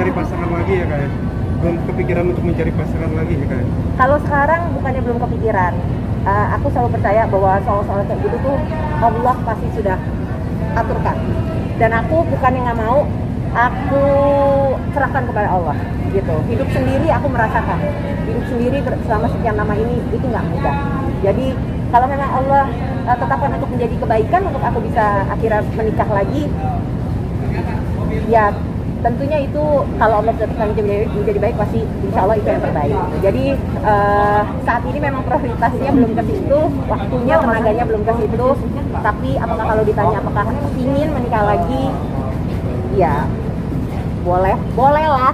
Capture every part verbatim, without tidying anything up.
mencari pasangan lagi ya Kak? Belum kepikiran untuk mencari pasangan lagi ya Kak? Kalau sekarang bukannya belum kepikiran, uh, aku selalu percaya bahwa soal-soal kayak gitu tuh Allah pasti sudah aturkan. Dan aku bukannya nggak mau, aku serahkan kepada Allah gitu. Hidup sendiri aku merasakan, hidup sendiri selama sekian lama ini itu nggak mudah. Jadi kalau memang Allah uh, tetapkan untuk menjadi kebaikan untuk aku bisa akhirnya menikah lagi, ya tentunya itu kalau Allah tetapkan menjadi, menjadi baik pasti insya Allah itu yang terbaik. Jadi uh, saat ini memang prioritasnya belum ke situ, waktunya, tenaganya belum ke situ. Tapi apakah kalau ditanya apakah ingin menikah lagi, ya boleh, boleh lah.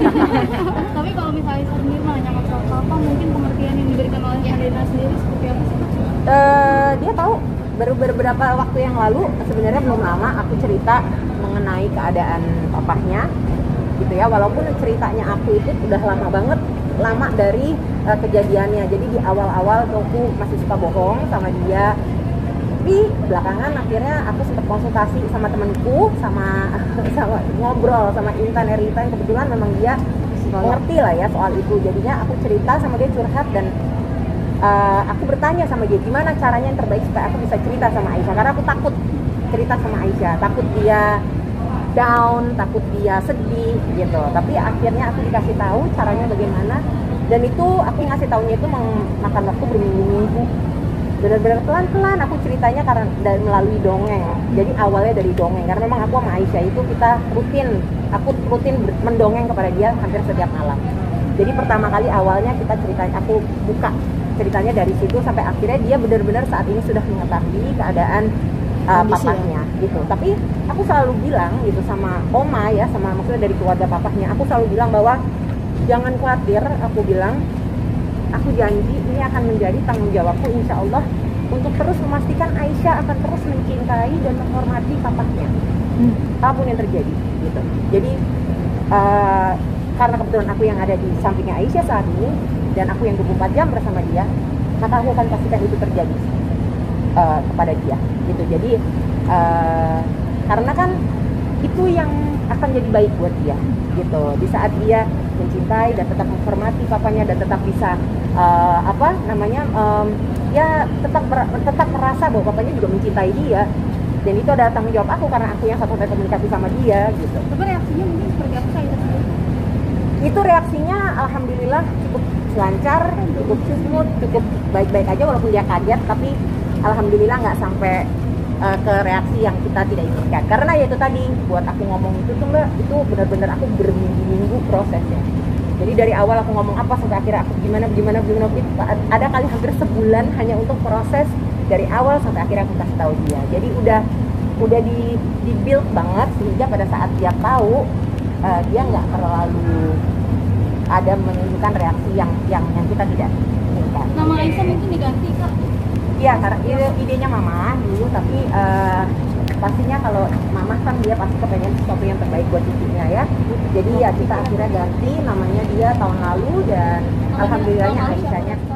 Tapi kalau misalnya sendiri nanya masalah apa, mungkin pengertian yang diberikan oleh Adena sendiri seperti apa sih? Uh, dia tahu baru beberapa waktu yang lalu, sebenarnya belum lama aku cerita mengenai keadaan papahnya gitu ya, walaupun ceritanya aku itu udah lama banget, lama dari uh, kejadiannya. Jadi di awal-awal tuh aku masih suka bohong sama dia, tapi belakangan akhirnya aku sempat konsultasi sama temanku, sama, sama ngobrol sama Intan Erita yang kebetulan memang dia mengerti lah ya soal itu. Jadinya aku cerita sama dia, curhat, dan uh, aku bertanya sama dia gimana caranya yang terbaik supaya aku bisa cerita sama Aisyah, karena aku takut cerita sama Aisyah, takut dia down, takut dia sedih gitu. Tapi akhirnya aku dikasih tahu caranya bagaimana, dan itu aku ngasih taunya itu makan waktu berminggu-minggu, benar-benar pelan-pelan aku ceritanya karena dari melalui dongeng. Jadi awalnya dari dongeng, karena memang aku sama Aisyah itu kita rutin, aku rutin mendongeng kepada dia hampir setiap malam. Jadi pertama kali awalnya kita ceritanya, aku buka ceritanya dari situ sampai akhirnya dia benar-benar saat ini sudah mengetahui keadaan Uh, papahnya gitu. Tapi aku selalu bilang gitu sama Oma ya, sama maksudnya dari keluarga papahnya, aku selalu bilang bahwa jangan khawatir, aku bilang aku janji ini akan menjadi tanggung jawabku insya Allah untuk terus memastikan Aisyah akan terus mencintai dan menghormati papahnya hmm. apapun yang terjadi gitu. Jadi uh, karena kebetulan aku yang ada di sampingnya Aisyah saat ini dan aku yang dua puluh empat jam bersama dia, maka aku akan pastikan itu terjadi Uh, kepada dia gitu. Jadi uh, karena kan itu yang akan jadi baik buat dia gitu. Di saat dia mencintai dan tetap menghormati papanya dan tetap bisa uh, apa namanya um, ya tetap ber, tetap merasa bahwa papanya juga mencintai dia, dan itu adalah tanggung jawab aku karena aku yang satu-satunya komunikasi sama dia gitu. Tapi reaksinya mungkin seperti apa sih? Itu reaksinya alhamdulillah cukup lancar, cukup smooth, cukup baik-baik aja, walaupun dia kaget tapi alhamdulillah nggak sampai uh, ke reaksi yang kita tidak inginkan. Karena ya itu tadi, buat aku ngomong itu tuh mbak, itu benar-benar aku berminggu-minggu prosesnya. Jadi dari awal aku ngomong apa sampai akhirnya aku gimana gimana gimana itu ada kali hampir sebulan hanya untuk proses dari awal sampai akhirnya aku kasih tahu dia. Jadi udah udah di di build banget sehingga pada saat dia tahu uh, dia nggak terlalu ada menunjukkan reaksi yang yang yang kita tidak inginkan. Nama Aisyah mungkin diganti kak? Iya, karena ide, idenya mama dulu, tapi uh, pastinya kalau mama kan dia pasti kepengen sesuatu yang terbaik buat cucunya ya. Jadi ya kita akhirnya ganti namanya dia tahun lalu, dan alhamdulillahnya Aisyahnya